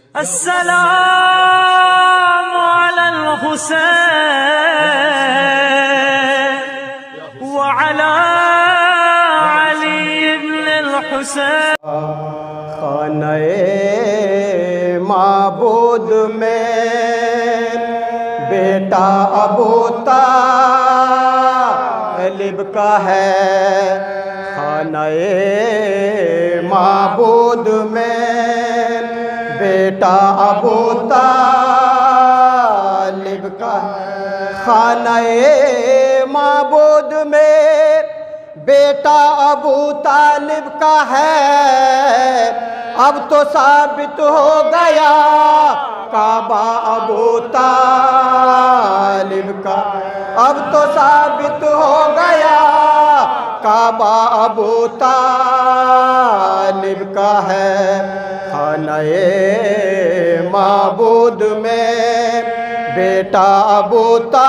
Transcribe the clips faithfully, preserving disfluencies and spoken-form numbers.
अस्सलामु अलल हुसैन व अला अली इब्नुल हुसैन। खाने माबूद में बेटा अबू तालिब का है। खाने माबूद में बेटा अबू तालिब का है। खाने माबूद में बेटा अबू तालिब का है। अब तो साबित हो गया काबा अबू तालिब का। अब तो साबित हो गया काबा अबू तालिब का है। खाने माबूद में बेटा अबू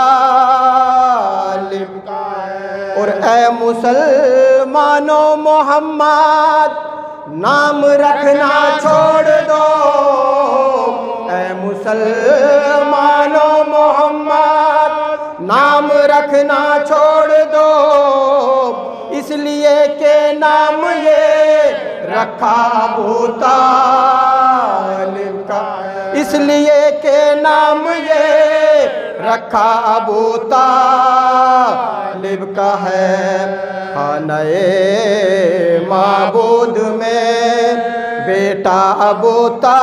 तालिब का है। और ए मुसलमानों मोहम्मद नाम रखना छोड़ दो। ए मुसलमानों मोहम्मद नाम रखना छोड़ दो। इसलिए के नाम ये रखा अबू तालिब का। इसलिए के नाम ये रखा अबू तालिब का है। खाने माबूद में बेटा अबू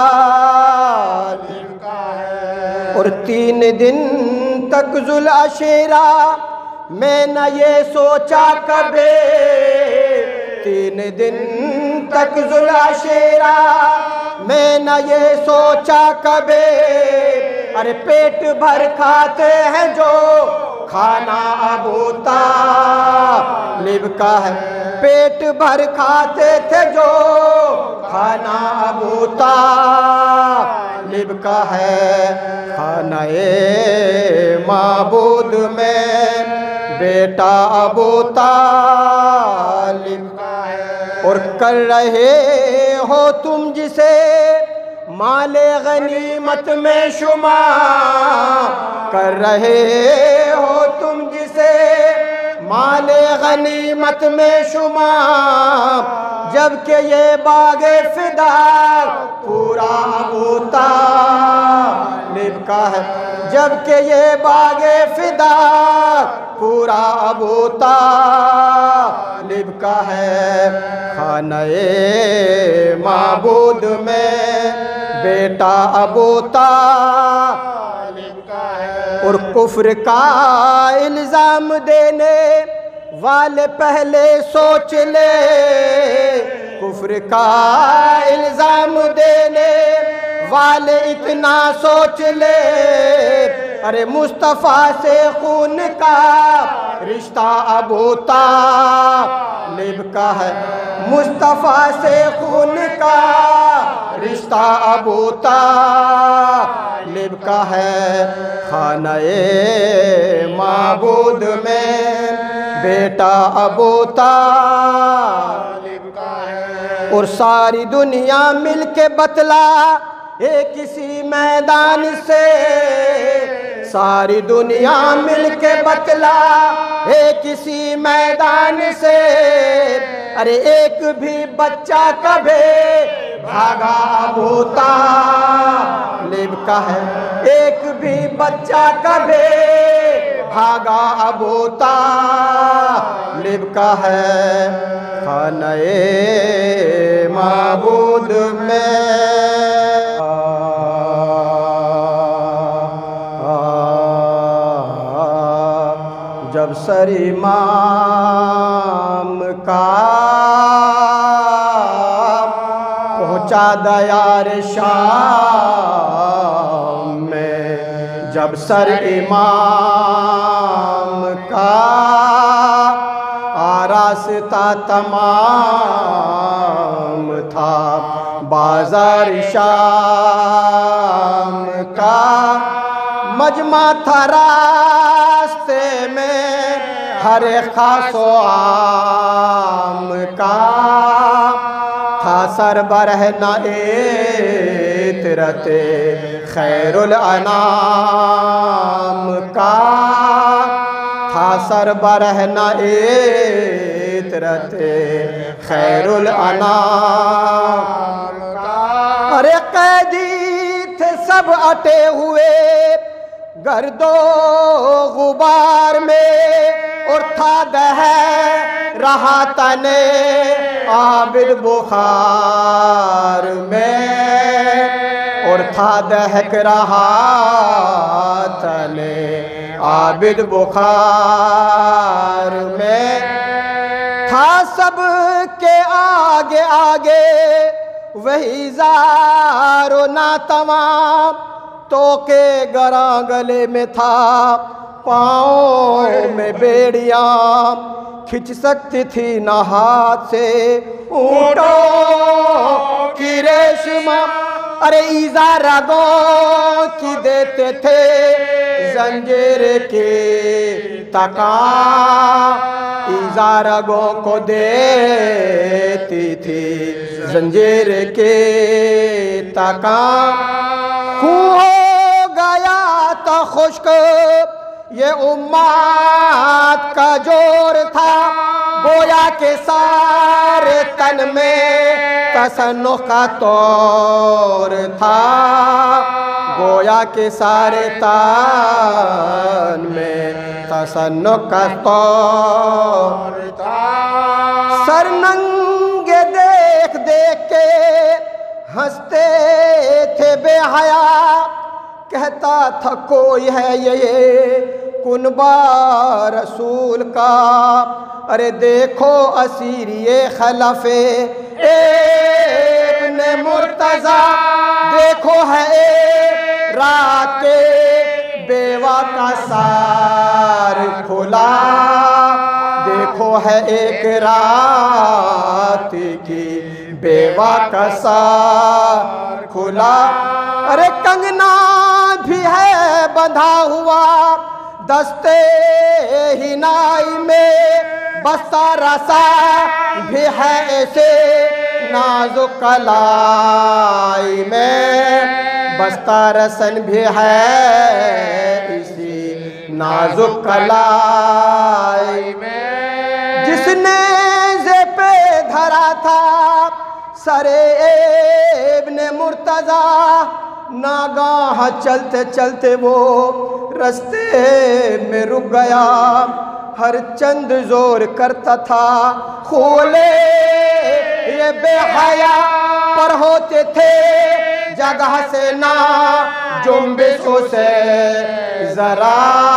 तालिब का है। और तीन दिन तक जुल्अशरा मैं न ये सोचा कभी। तीन दिन तक जुल्अशरा मैं न ये सोचा कभी। अरे पेट भर खाते हैं जो खाना अबू तालिब का है। पेट भर खाते थे जो खाना अबू तालिब का है। खाने माबूद में बेटा अबू तालिब का है। और कर रहे हो तुम जिसे माले गनीमत में शुमार। कर रहे हो तुम जिसे माले गनीमत में शुमार। जबकि ये बागे फिदा पूरा अबू तालिब का है। जबकि ये बागे फिदा पूरा अबू तालिब का है। खाने माबूद में बेटा अबू तालिब का है। और कुफ्र का इल्जाम देने वाले पहले सोच ले। कुफ्र का इल्जाम देने वाले इतना सोच ले। अरे मुस्तफ़ा से खून का रिश्ता अबू तालिब का है। मुस्तफ़ा से खून का रिश्ता अबू तालिब का है। खाने माबूद में बेटा अबू तालिब का है। और सारी दुनिया मिलके बतला एक किसी मैदान से। सारी दुनिया मिलके बतला एक किसी मैदान से। अरे एक भी बच्चा कभी भागा अबू तालिब का है। एक भी बच्चा कभी भागा अबू तालिब का है। खाने माबूद में जब सर इमाम का पहुँचा दयार शाम में। जब सर इमाम का आरास्ता तमाम था। बाजार शाम का मजमा था रास्ते में। हर खासो आम का था सरबरह न इतरते खैरुल अनाम का था सरबराह न इतरते खैरुल अनाम का। अरे कैदी थे सब अटे हुए गर्दो गुबार में और था दह रहा तने आबिद बुखार में और था दहक रहा तने आबिद बुखार में। था सब के आगे आगे वही ज़ारो ना तमाम तो के गरा गले में था पाँव में बेड़ियाँ खिंच सकती थी न हाथ से ऊँटों की रेशमा। अरे ईज़ा रगों की देते थे जंजीर की तका ईज़ा रगों को देती थी जंजीर के तका। खूह हो गया तो खुश्क ये उम्मत का जोर था गोया के सारे तन में तसन्नुख का तौर था गोया के सारे तन में तसन्नुख का तौर था। सरनंगे देख देख के हंसते थे बेहया कहता था कोई है ये कुनबा रसूल का। अरे देखो असीरिये खलफे इब्ने मुर्तज़ा देखो है रात के बेवा का सार खुला देखो है एक रात की बेवा का सार खुला। अरे कंगना भी है बंधा हुआ दस्ते हिनाई में बस्ता रसा भी है ऐसे नाजुक कलाई में बस्ता रसन भी है इसी नाजुक कलाई में। जिसने जे पे धरा था सरे इब्ने मुर्तज़ा नागाह चलते चलते वो रास्ते में रुक गया। हर चंद जोर करता था खोले ये बेहया पर होते थे जगह से ना जुम्बिशों से जरा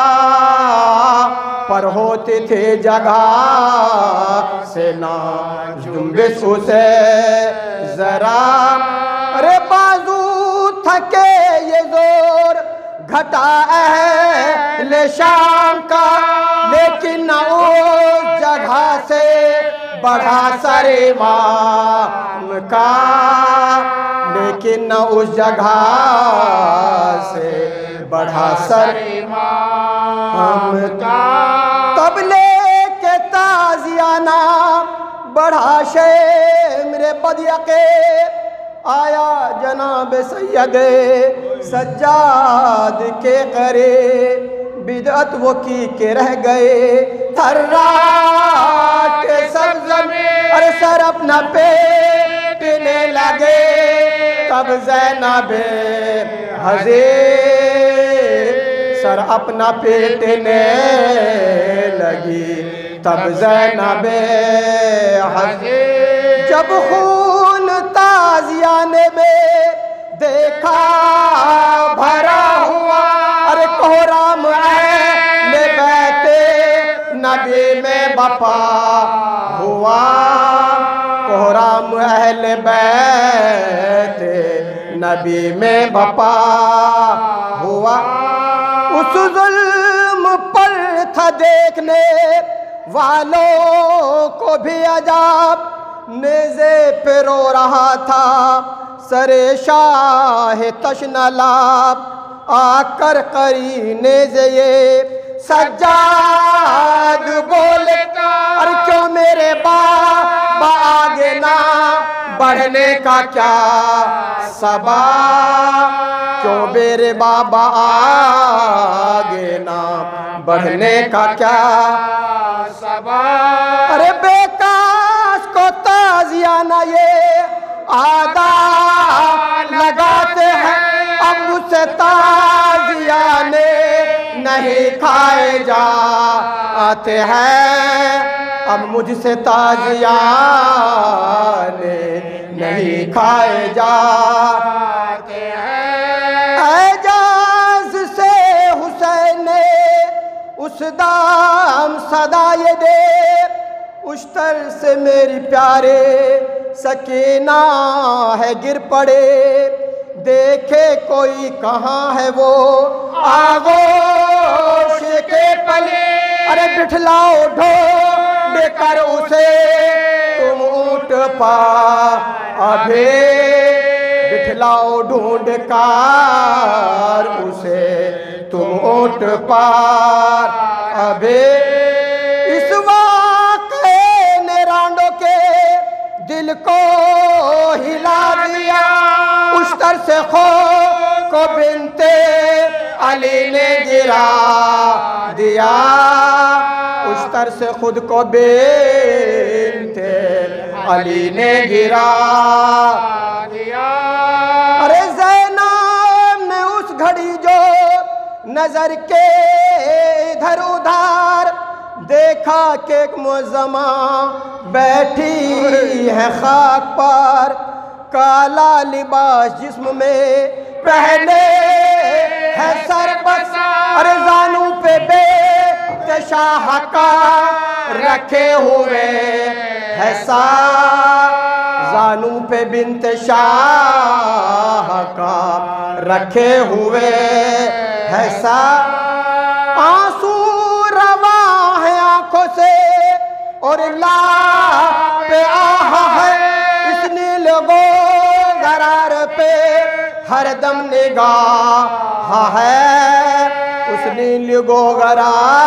पर होते थे जगह से ना जुम्बिशों से जरा। अरे बाजू थके ये जोर घटा अहले शाम का लेकिन न उस जगह से बढ़ा सरे इमाम का लेकिन न उस जगह से बढ़ा सरे इमाम का। तब लेके ताजियाना बढ़ा शेमरे बदियके आया जनाब सैयद सज्जाद के करे बिदअत वो की के रह गए थर्रा के सब ज़मीन। अरे सर अपना पेटने लगे तब ज़ैनबे हज़ीर सर अपना पेटने लगी तब ज़ैनबे हज़ीर। जब खून ताज़ियाने में देखा भरा हुआ अरे कोहराम अहले बैते नबी में बपा हुआ कोहराम अहले बैते नबी में बपा हुआ। उस जुल्म पर था देखने वालों को भी अजाब नेज़े पे रो रहा था सरे शाह तशनलाब आकर करीने से ये सज्जाद बोले अरे क्यों मेरे बाबा आगे ना बढ़ने का क्या सबब, क्यों मेरे बाबा आगे ना बढ़ने का क्या सबब। अरे बेकास को ताजियाना ये आदा लगाते हैं, अब मुझसे ताजियाने नहीं खाए जाते हैं, अब मुझसे ताजियाने नहीं खाए जाते हैं। एजाज से हुसैन ने उस दाम सदा ये दे, उस तर से मेरी प्यारे सकीना है गिर पड़े, देखे कोई कहाँ है वो आगोश के पले। अरे बिठलाओ ढोंढ कर उसे तुम ऊँट पा अबे, बिठलाओ ढूंढ कर उसे तुम ऊँट पार अबे। इस वाक़े ने रांडो के दिल को हिला दिया, उस तर से खो को बिनते अली ने गिरा दिया, उस तर से खुद को बिनते अली ने गिरा दिया। अरे ज़ैनब ने उस घड़ी जो नजर के इधर उधर देखा कि एक मुअज़्ज़मा बैठी है खाक पर, काला लिबास जिस्म में पहने है सरबस। अरे जानू पे बे शाह का रखे हुए है सार, जानू पे बिन्त शाह का रखे हुए है सार। आंसू रवा है आंखों से और ला पे आहा है, इस नील गोगरार पे हरदम निगाह है, उस नील गोगरार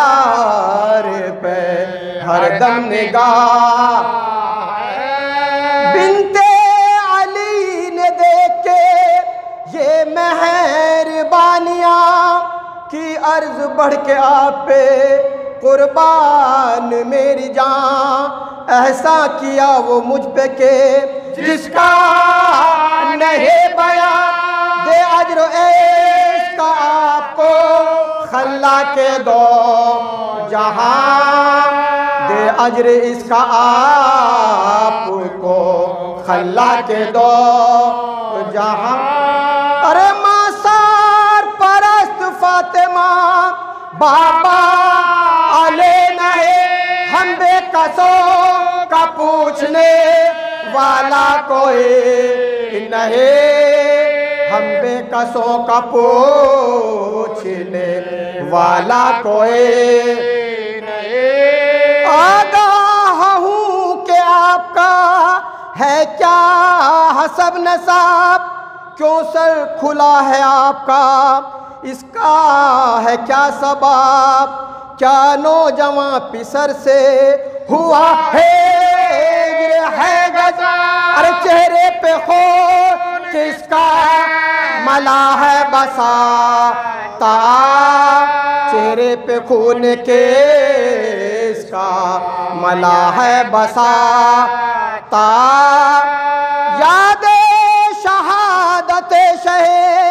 पे हरदम निगाह है। बिनते अली ने देख के ये मेहरबानियाँ की अर्ज बढ़ के आप पे कुर्बान मेरी जान, ऐसा किया वो मुझ पे के जिसका नहीं बयां, दे अजर इसका आपको खल्ला के दो जहां, दे अजर इसका आपको खल्ला के दो जहां। अरे मासार परस्त फातिमा बाबा आले नहीं, हम बेकसों का पूछने वाला कोई नहीं, हम बेकसों का पूछने वाला कोई नहीं। आगाह हूँ कि आपका है क्या हसब नसाब, क्यों सर खुला है आपका, इसका है क्या सबब, क्या नौजवान पिसर से हुआ है है गजा। अरे चेहरे पे खून किसका मला है बसा ता, चेहरे पे खून किसका मला है बसा ता। याद शहादत शहे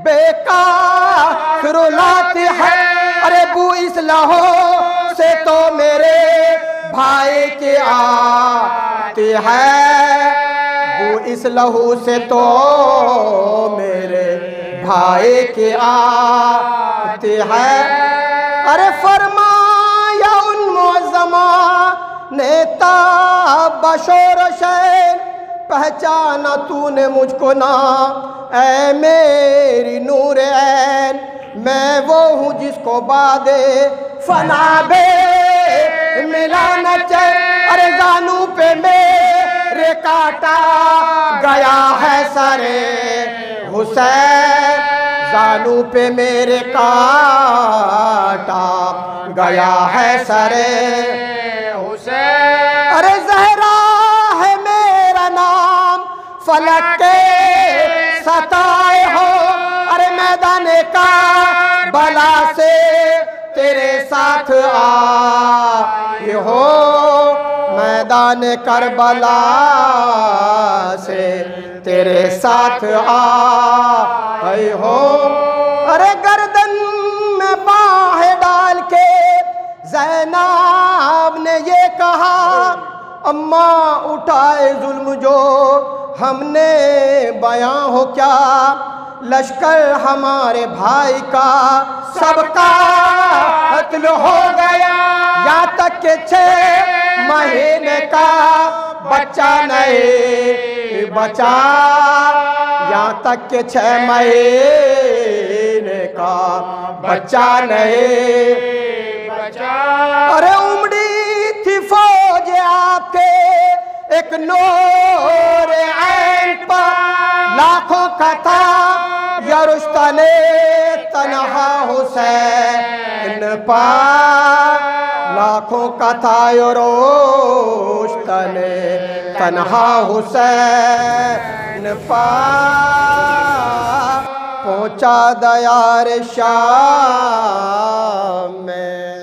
बेकार रुलाती है, अरे बू इस लहो से तो मेरे भाई की आती है, बू इस लहू से तो मेरे भाई की आती है। अरे फरमाया उन मुअज़्ज़मा नेता बशोर शैन, पहचाना तूने मुझको ना ऐ मेरी नूर ऐन, मैं वो हूँ जिसको बादे फना बे मिला न चैन। अरे जानू पे मेरे काटा गया है सरे हुसैन, जानू पे मेरे काटा गया है सरे हुसैन। अरे ज़हरा है मेरा नाम फलक के सताए हो। अरे मैदान का बला से तेरे साथ आए हो, मैदान करबला से तेरे साथ आए हो। अरे गर्दन में बाहें डाल के ज़ैनब ने ये कहा, अम्मा उठाए जुल्म जो हमने बयां हो क्या, लश्कर हमारे भाई का सबका कत्ल हो गया। यहाँ तक के छह महीने का बच्चा नहीं बचा, यहाँ तक के छह महीने का बच्चा नहीं बचा। अरे उमड़ी थी फौज आपके एक नूर ऐन पर, लाखों का था यरुस्तने तन्हा हुसैन पर, लाखों का था यरुस्तने तन्हा हुसैन पर। पहुंचा दयार शाम में